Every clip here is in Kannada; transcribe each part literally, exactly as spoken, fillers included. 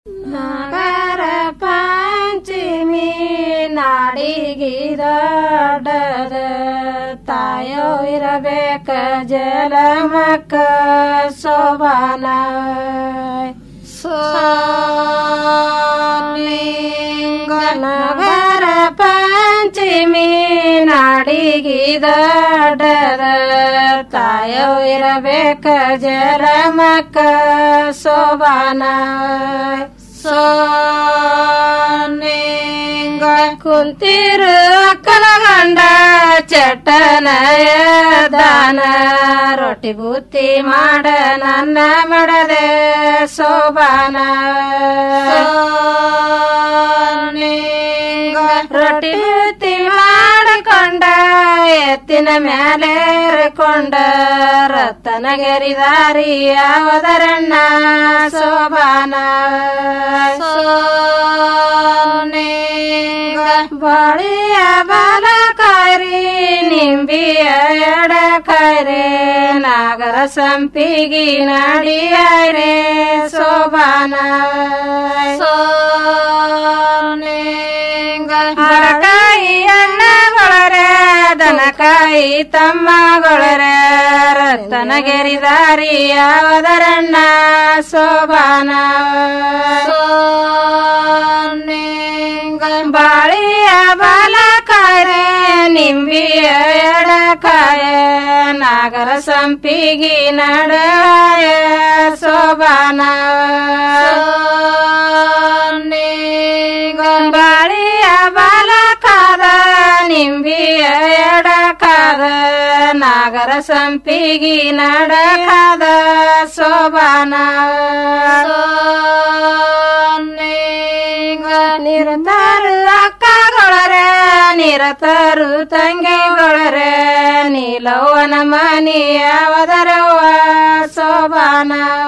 ನಾಗರ ಪಂಚಮಿ ನಾಡಿಗಿದಡದ ತಾಯೋ ಇರಬೇಕ ಜಲಮಕ್ಕ ಶೋಭಾನ ನಗರ ಪಂಚಮಿ ನಾಡಿಗಿದಡದ ತಾಯೋ ಇರಬೇಕ ಜಲಮಕ್ಕ ಶೋಭಾನ ಸೋನಿಂಗ ಕುಂತಿರು ಅಕ್ಕನ ಗಂಡ ಚಟ್ಟನಯ ದಾನ ರೊಟ್ಟಿ ಬುತ್ತಿ ಮಾಡ ನನ್ನ ಮಡದೆ ಶೋಭಾನ ರೊಟ್ಟಿ ಬುತ್ತಿ ಮಾಡಿಕೊಂಡ ಎತ್ತಿನ ಮೇಲೆ ಕೊಂಡ ರತ್ತನಗೆರಿದಾರಿ ಯಾವದರಣ್ಣ ಶೋಭಾನ ಬಳಿಯ ಬಲ ಕಾಯ್ರಿ ನಿಂಬಿಯ ಎಡ ಕಾಯ್ರೆ ನಾಗರ ಸಂಪಿಗಿ ನಡಿಯಾಯ್ರೆ ಶೋಭಾನ ಹರಕಾಯಿ ಅಣ್ಣಗಳರೆ ದನಕಾಯಿ ತಮ್ಮಗಳರೆ ರತ್ತನಗೆರಿದಾರಿ ಯಾವದರಣ್ಣ ಶೋಭಾನ ಬಾಳಿಯ ಬಲ ಕಾಯ್ರೆ ನಿಂಬಿಯ ಎಡ ಕಾಯ ನಾಗರ ಸಂಪಿಗಿ ನಡಾಯ ಶೋಭಾನ ಬಾಳಿಯ ಬಲ ಕಾದ ನಿಂಬಿಯ ಎಡ ಕಾದ ನಾಗರ ಸಂಪಿಗಿ ನಡಕಾದ ಶೋಭಾನ ನಿರತರು ಅಕ್ಕಗಳರೆ ನಿರತರು ತಂಗಿಗಳರೆ ನೀಲವ್ವನ ಮನಿ ಯಾವದರವ್ವ ಶೋಭಾನ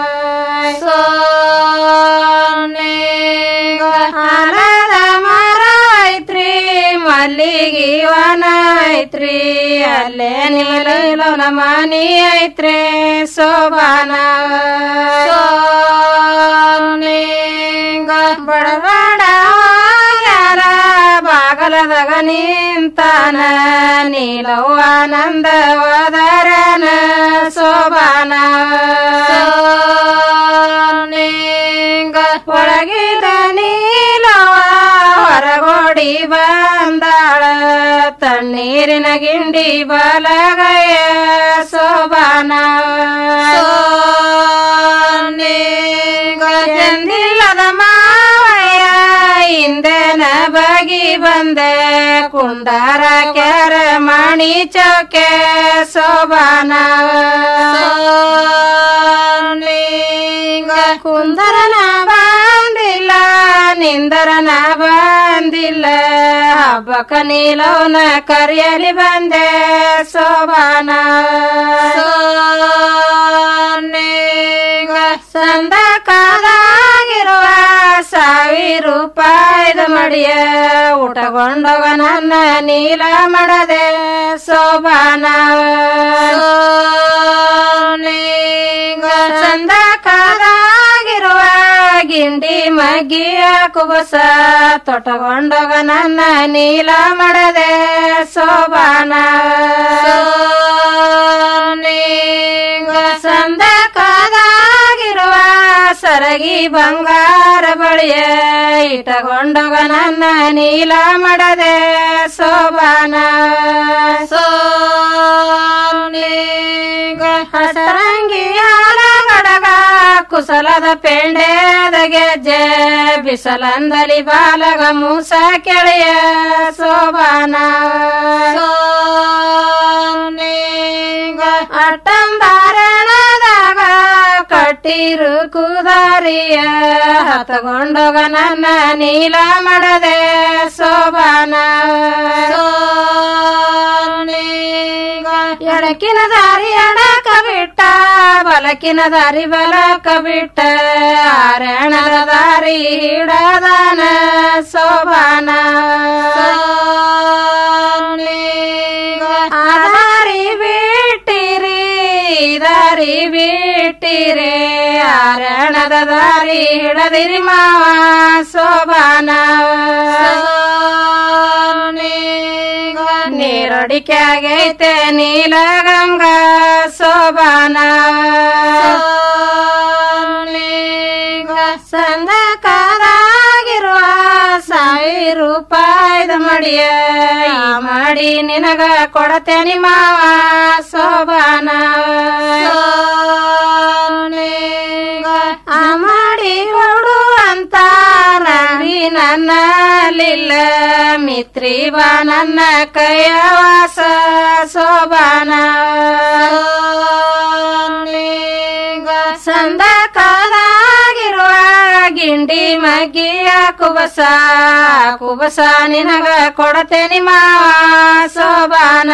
ಆಲದ ಮರ ಐತ್ರಿ ಮಲ್ಲಿಗಿ ವನ ಐತ್ರಿ ಅಲ್ಲೇ ನೀಲವ್ವನ ಮನಿ ಐತ್ರಿ ಶೋಭಾನ ಬಡ ಬಡ ಯಾರ ಬಾಗಲದಾಗ ನಿಂತಾನ ನೀಲವ್ವಾನಂದ ವದರನ ಶೋಭಾನ ಒಳಗಿದ ನೀಲವ್ವ ಹೊರಗೋಡಿ ಬಂದಾಳ ತಣ್ಣೀರಿನ ಗಿಂಡಿ ಬಲಗಯ ಶೋಭಾನ ಎಂದಿಲ್ಲದ ಮಾವಯ್ಯ ಹಿಂದೆನ ಬಗಿ ಬಂದೆ ಕುಂದಾರ ಕೆರ ಮಣಿ ಚೌಕೆ ಶೋಭಾನ ಕುಂದರನ ಬಂದಿಲ್ಲ ನಿಂದರನ ಬಂದಿಲ್ಲ ಹಬ್ಬಕ ನೀಲವನ ಕರಿಯಲಿ ಬಂದೆ ಶೋಭಾನ ಸಂದಕಾದಾಗಿರುವ ಸಾವಿರ ರೂಪಾಯಿದ ಮಡಿಯ ಊಟಗೊಂಡವ ನನ್ನ ನೀಲ ಮಾಡದೆ ಶೋಭಾನ ಸಂದಕಾದಾಗಿರುವ ಗಿಂಡಿ ಮಗ್ಗಿಯ ಕುಬಸ ತೊಟಗೊಂಡವ ನನ್ನ ನೀಲ ಮಾಡದೆ ಶೋಭಾನ ಸಂದಕಾದಾಗಿರುವ ಸರಗಿ ಬಂಗಾರ ಬಳಿಯ ಇಟಗೊಂಡವ ನನ್ನ ನೀಲ ಮಾಡದೆ ಶೋಭಾನ ಹಸರಂಗಿ ಹಾಲಗಡಗ ಕುಸಲದ ಪೆಂಡೆದ ಗೆಜ್ಜೆ ಬಿಸಲಂದಲಿ ಬಾಲಗ ಮೂಸ ಕೆಳೆಯ ಶೋಭಾನ ಅಟ್ಟಂಬಾರಣದಾಗ ಕಟ್ಟಿರು ಕುದಾರಿಯ ಹತಗೊಂಡೋಗ ನನ್ನ ನೀಲ ಮಾಡದೆ ಶೋಭಾನ ಎಡಕಿನ ದಾರಿ ಎಡಕ ಬಿಟ್ಟ ಬಲಕಿನ ದಾರಿ ಬಲಕ ಬಿಟ್ಟ ಆರಣದ ದಾರಿ ಹಿಡದಾನ ಶೋಭಾನ ಆದಾರಿ ಬಿಟ್ಟಿರಿ ದಾರಿ ಬಿಟ್ಟಿರೆ ಆರಣ ಅರಣದ ದಾರಿ ಹಿಡದಿರಿ ಮಾವ ಸೋಬಾನ ನೀರಡಿಕೆಯಾಗೈತೆ ನೀಲಗಂಗಾ ಸೋಬಾನ ಸಂದಕದಾಗಿರುವ ಸಾವಿರ ರೂಪಾಯಿದ ಮಡಿಯ ಮಾಡಿ ನಿನಗ ಕೊಡತೇನಿ ಮಾವ ಸೋಬಾನ ಆ ಮಾಡಿ ಹೊಡು ಅಂತ ನಂಬಿ ನನ್ನಲಿಲ್ಲ ಮಿತ್ರಿ ಬಾ ನನ್ನ ಕೈಯ ವಾಸ ಸೋಬಾನ ಸಂದಕದಾಗಿರುವ ಗಿಂಡಿ ಮಗ್ಗಿಯ ಕುಬಸ ಕುಬಸ ನಿನಗ ಕೊಡತೇನಿ ಮಾವ ಸೋಬಾನ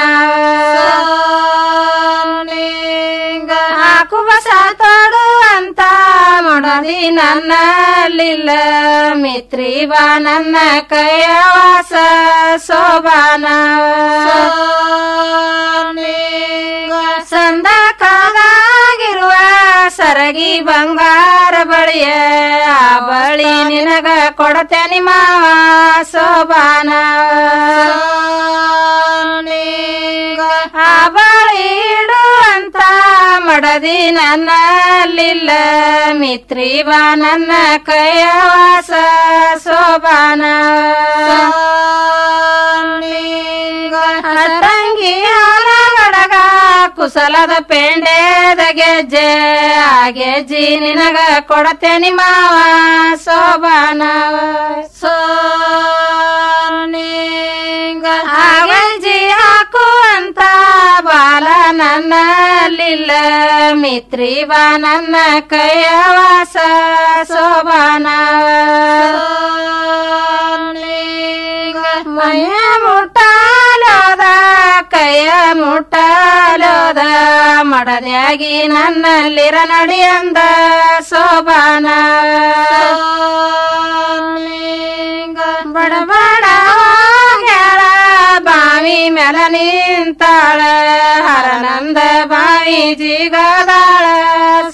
ಆ ಕುಬಸ ತೊಡು ಅಂತ ಮೊಡದಿ ನನ್ನಲಿಲ್ಲ ಮಿತ್ರಿ ಬಾ ನನ್ನ ಕೈಯ ವಾಸ ಸೋಬಾನ ಸಂದಕದಾಗಿರುವ ಸರಗಿ ಬಂಗಾರ ಬಳಿಯ ಆ ಬಳಿ ನಿನಗ ಕೊಡತೇನಿ ಮಾವ ಸೋಬಾನ ಆ ಬಳಿ ಇಡು ಅಂತ ಮಡದಿ ನನ್ನಲಿಲ್ಲ ಮಿತ್ರಿ ಬಾ ನನ್ನ ಕೈಯ ವಾಸ ಸೋಬಾನ ತಂಗಿ ಗಡಗ ಕುಸಲದ ಪೆಂಡೆದ ಗೆಜ್ಜೆ ಆ ಗೆಜ್ಜಿ ನಿನಗ ಕೊಡತೇನಿ ಮಾವ ಸೋಬಾನ ಆ ಗೆಜ್ಜಿ ಹಾಕು ಅಂತ ಬಾಲ ನನ್ನಲಿಲ್ಲ ಮಿತ್ರಿ ಬಾ ನನ್ನ ಕೈಯ ವಾಸ ಸೋಬಾನ ಮೈಯ ಮುಟ್ಟಾಲೋದ ಕೈಯ ಮುಟ್ಟಾಲೋದ ಮಡದಿಯಾಗಿ ನನ್ನಲ್ಲಿರ ನಡಿಯಂದ ಸೋಬಾನ ಬಡಬಡ ಹೋಗ್ಯಾಳ ಬಾವಿ ಮೇಲ ನಿಂತಾಳ ಹರನಂದ ಬಾವಿ ಜಿಗದಾಳ